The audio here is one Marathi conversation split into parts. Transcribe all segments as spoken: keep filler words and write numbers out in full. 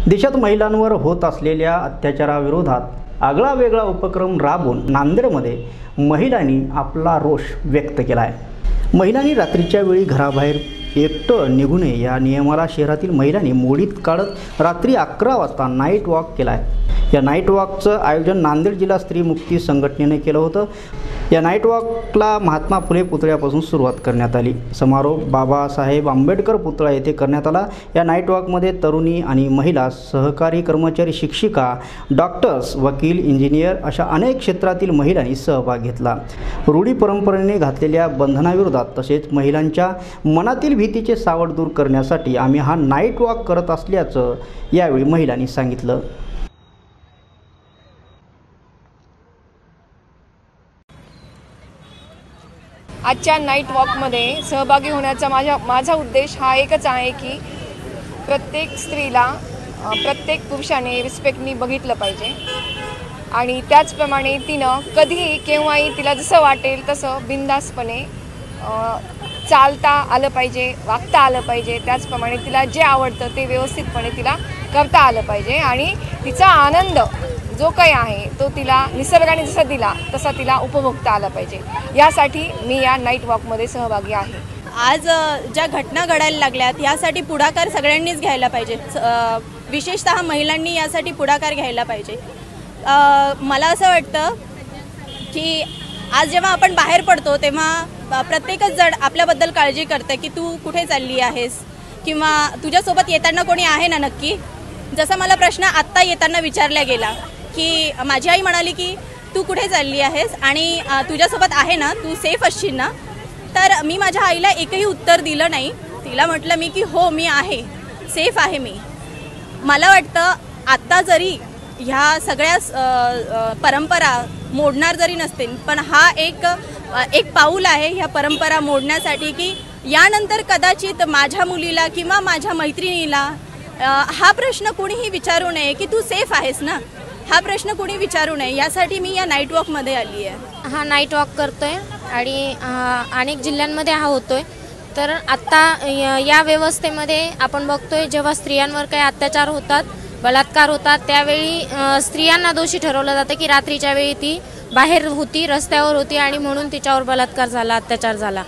देशात महिलांवर होत असलेल्या अत्याचाराविरोधात आगळा वेगळा उपक्रम राबवून नांदेडमध्ये महिलांनी आपला रोष व्यक्त केला आहे। महिलांनी रात्रीच्या वेळी घराबाहेर एकटं निघू नये या नियमाला शहरातील महिलांनी मोडीत काढत रात्री अकरा वाजता नाईट वॉक केला आहे। या नाईट वॉकचं आयोजन नांदेड जिल्हा स्त्री मुक्ती संघटनेने केलं होतं। या नाईट वॉकला महात्मा फुले पुतळ्यापासून सुरुवात करण्यात आली। समारोप बाबासाहेब आंबेडकर पुतळा येथे करण्यात आला। या नाईट वॉकमध्ये तरुणी आणि महिला, सहकारी कर्मचारी, शिक्षिका, डॉक्टर्स, वकील, इंजिनियर अशा अनेक क्षेत्रातील महिलांनी सहभाग घेतला। रूढी परंपरेने घातलेल्या बंधनाविरोधात तसेच महिलांच्या मनातील भीतीचे सावट दूर करण्यासाठी आम्ही हा नाईट वॉक करत असल्याचं यावेळी महिलांनी सांगितलं। आजच्या नाईट वॉकमध्ये सहभागी होण्याचा माझा माझा उद्देश हा एकच आहे की प्रत्येक स्त्रीला प्रत्येक पुरुषाने रिस्पेक्टनी बघितलं पाहिजे आणि त्याचप्रमाणे तिनं कधीही केव्हाही तिला जसं वाटेल तसं बिनधास्तपणे चालता आलं पाहिजे, वागता आलं पाहिजे। त्याचप्रमाणे तिला जे आवडतं ते व्यवस्थितपणे तिला करता आलं पाहिजे आणि तिचा आनंद जो काही आहे तो तिला निसर्गाने जसा दिला तसा तिला उपभोगता आला पाहिजे। यासाठी मी या नाईट वॉकमध्ये सहभागी आहे। आज ज्या घटना घडायला लागल्यात यासाठी पुढाकार सगळ्यांनीच घ्यायला पाहिजे, विशेषतः महिलांनी यासाठी पुढाकार घ्यायला पाहिजे। मला असं वाटतं की आज जेव्हा आपण बाहेर पडतो तेव्हा प्रत्येकच जण आपल्याबद्दल काळजी करते की तू कुठे चालली आहेस किंवा तुझ्यासोबत येताना कोणी आहे ना नक्की। जसा मला प्रश्न आत्ता येताना विचारला गेला की माझी आई म्हणाली की तू कुठे चालली आहेस आणि तुझ्यासोबत आहे ना, तू सेफ असशील ना। तर मी माझ्या आईला एकही उत्तर दिलं नाही। तिला म्हटलं मी की हो मी आहे, सेफ आहे मी। मला वाटतं आत्ता जरी ह्या सगळ्या परंपरा मोडणार जरी नसतील पण हा एक एक पाऊल आहे ह्या परंपरा मोडण्यासाठी की यानंतर कदाचित माझ्या मुलीला किंवा माझ्या मैत्रिणीला हा प्रश्न कोणीही विचारू नये की तू सेफ आहेस ना, हा प्रश्न कोणी विचारू नये। यासाठी मी या नाईट वॉकमध्ये आली आहे। हा नाईट वॉक करतोय आणि अनेक जिल्ह्यांमध्ये हा होतोय। तर आत्ता या व्यवस्थेमध्ये आपण बघतोय जेव्हा स्त्रियांवर काही अत्याचार होतात, बलात्कार होतात त्यावेळी स्त्रियांना दोषी ठरवलं जातं की रात्रीच्या वेळी ती बाहेर होती, रस्त्यावर होती आणि म्हणून तिच्यावर बलात्कार झाला, अत्याचार झाला।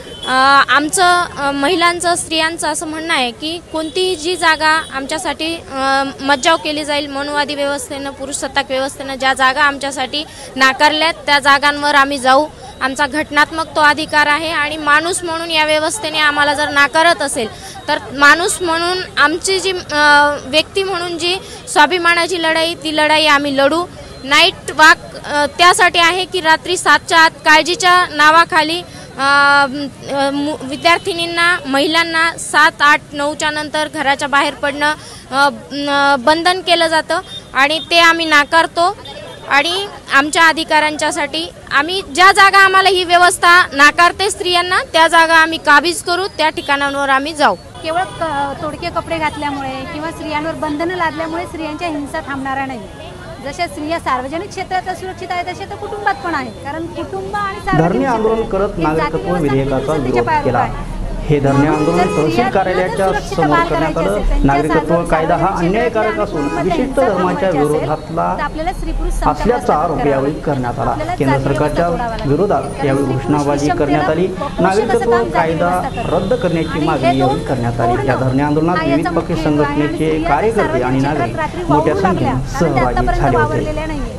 आमचं महिलांचं, स्त्रियांचं असं म्हणणं आहे की कोणतीही जी जागा आमच्यासाठी मज्जाव केली जाईल, मनुवादी व्यवस्थेनं, पुरुषसत्ताक व्यवस्थेनं ज्या जागा आमच्यासाठी नाकारल्यात त्या जागांवर आम्ही जाऊ। आमचा घटनात्मक तो अधिकार आहे आणि माणूस म्हणून या व्यवस्थेने आम्हाला जर नाकारत असेल तर माणूस म्हणून आमची जी व्यक्ती म्हणून जी स्वाभिमानाची लढाई, ती लढाई आम्ही लढू। नाईट वॉक त्यासाठी आहे की रात्री सातच्या आत काळजीच्या नावाखाली विद्यार्थिनींना, महिलांना सात आठ नऊच्या नंतर घराच्या बाहेर पडणं बंधन केलं जातं आणि ते आम्ही नाकारतो आणि आमच्या अधिकारांच्यासाठी आम्ही ज्या जागा आम्हाला ही व्यवस्था नाकारते स्त्रियांना त्या जागा आम्ही काबीज करू, त्या ठिकाणांवर आम्ही जाऊ। केवळ तोडके कपडे घातल्यामुळे किंवा स्त्रियांवर बंधनं लादल्यामुळे स्त्रियांच्या हिंसा थांबणार नाही। जशा स्त्रिया सार्वजनिक क्षेत्रात सुरक्षित आहेत तसे तर कुटुंबात पण आहे, कारण कुटुंब आणि धरणे आंदोलन करत नागरिकत्व विधेयकाचा विरोध केला। हे धरणे आंदोलन तहसील कार्यालयाच्या समोर करण्यात आलं। नागरिकत्व कायदा हा अन्यायकारक असून विशिष्ट धर्माच्या विरोधातला असल्याचा आरोप यावेळी करण्यात आला। केंद्र सरकारच्या विरोधात यावेळी घोषणाबाजी करण्यात आली। नागरिकत्व कायदा रद्द करण्याची मागणी यावेळी करण्यात आली। या धरणे आंदोलनात विविध पक्ष संघटनेचे कार्यकर्ते आणि नागरिक मोठ्या संख्येने सहभागी झाले होते।